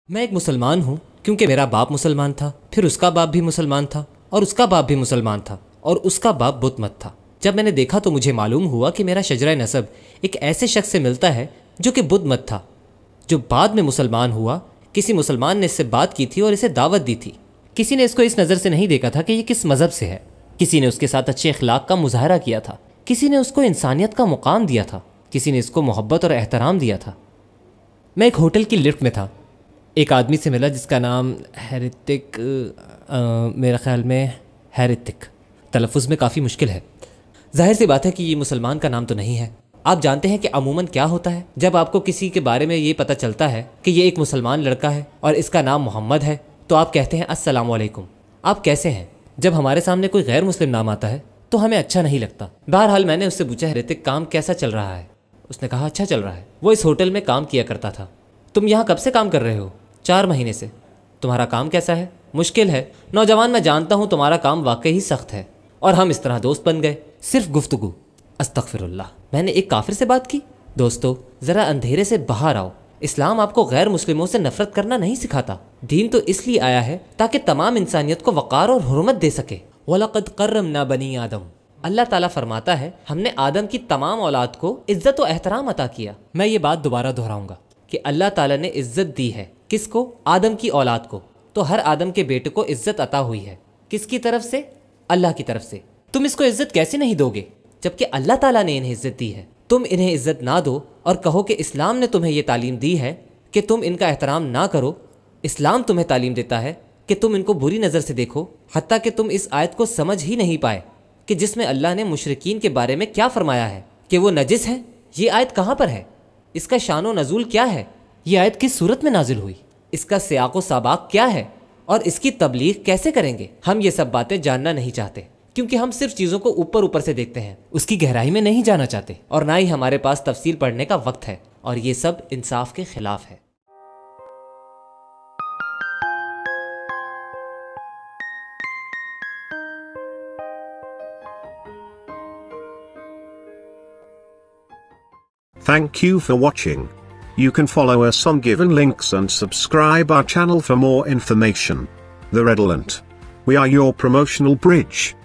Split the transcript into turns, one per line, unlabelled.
میں ایک مسلمان ہوں کیونکہ میرا باپ مسلمان تھا، پھر اس کا باپ بھی مسلمان تھا، اور اس کا باپ بھی مسلمان تھا، اور اس کا باپ بت مت تھا۔ جب میں نے دیکھا تو مجھے معلوم ہوا کہ میرا شجرہ نسب ایک ایسے شخص سے ملتا ہے جو کہ بت مت تھا، جو بعد میں مسلمان ہوا۔ کسی مسلمان نے اس سے بات کی تھی اور اسے دعوت دی تھی۔ کسی نے اس کو اس نظر سے نہیں دیکھا تھا کہ یہ کس مذہب سے ہے، کسی نے اس کے ساتھ اچھے اخلاق کا مظاہرہ کیا تھا، کسی نے اس کو انسانیت کا مقام دیا تھا، کسی نے اس کو محبت اور احترام دیا تھا۔ میں ایک ہوٹل کی لفٹ میں تھا، ایک آدمی سے ملا جس کا نام ہیرتک، میرا خیال میں ہیرتک، تلفظ میں کافی مشکل ہے۔ ظاہر سی بات ہے کہ یہ مسلمان کا نام تو نہیں ہے۔ آپ جانتے ہیں کہ عموماً کیا ہوتا ہے جب آپ کو کسی کے بارے میں یہ پتہ چلتا ہے کہ یہ ایک مسلمان لڑکا ہے اور اس کا نام محمد ہے، تو آپ کہتے ہیں السلام علیکم، آپ کیسے ہیں؟ جب ہمارے سامنے کوئی غیر مسلم نام آتا ہے تو ہمیں اچھا نہیں لگتا۔ بہرحال میں نے اس سے پوچھا، ہیرتک کام کیسا چل رہا ہے؟ اس نے کہا اچھا چل رہا ہے۔ وہ اس ہوٹل میں کام کیا کرتا تھا۔ تم یہاں کب سے کام کر رہے ہو؟ 4 مہینے سے۔ تمہارا کام کیسا ہے؟ مشکل ہے نوجوان، میں جانتا ہوں تمہارا کام واقعی ہی سخت ہے۔ اور ہم اس طرح دوست بن گئے، صرف گفتگو۔ استغفر اللہ، میں نے ایک کافر سے بات کی؟ دوستو، ذرا اندھیرے سے باہر آؤ۔ اسلام آپ کو غیر مسلموں سے نفرت کرنا نہیں سکھاتا۔ دین تو اس لیے آیا ہے تاکہ تمام انسانیت کو وقار اور حرمت دے سکے۔ وَلَقَدْ قَرَّمْنَا بَنِي آدم، اللہ تعالیٰ فرماتا ہے ہم نے آدم کی تمام اولاد کو عزت و احترام عطا کیا۔ میں یہ بات دوبارہ دہراؤں گا کہ اللہ تعالیٰ نے عزت دی ہے۔ کس کو؟ آدم کی اولاد کو۔ تو ہر آدم کے بیٹے کو عزت عطا ہوئی ہے۔ کس کی طرف سے؟ اللہ کی طرف سے۔ تم اس کو عزت کیسے نہیں دو گے جبکہ اللہ تعالیٰ نے انہیں عزت دی ہے؟ تم انہیں عزت نہ دو اور کہو کہ اسلام نے تمہیں یہ تعلیم دی ہے کہ تم ان کا احترام نہ کرو۔ اسلام تمہیں تعلیم دیتا ہے کہ تم ان کو بری نظر سے دیکھو، حتیٰ کہ تم اس آیت کو سمجھ ہی نہیں پائے کہ جس میں اللہ نے مشرکین کے بارے میں کیا فرمایا ہے کہ وہ نجس ہیں۔ یہ آیت کہاں پر ہے؟ اس کا شان و نزول کیا ہے؟ یہ آیت کس صورت میں نازل ہوئی؟ اس کا سیاق و سباق کیا ہے؟ اور اس کی تبلیغ کیسے کریں گے؟ ہم یہ سب باتیں جاننا نہیں چاہتے کیونکہ ہم صرف چیزوں کو اوپر سے دیکھتے ہیں، اس کی گہرائی میں نہیں جانا چاہتے، اور نہ ہی ہمارے پاس تفصیل پڑھنے کا وقت ہے، اور یہ سب انصاف کے خلاف ہے۔
Thank you for watching. You can follow us on given links and subscribe our channel for more information. The Redolent. We are your promotional bridge.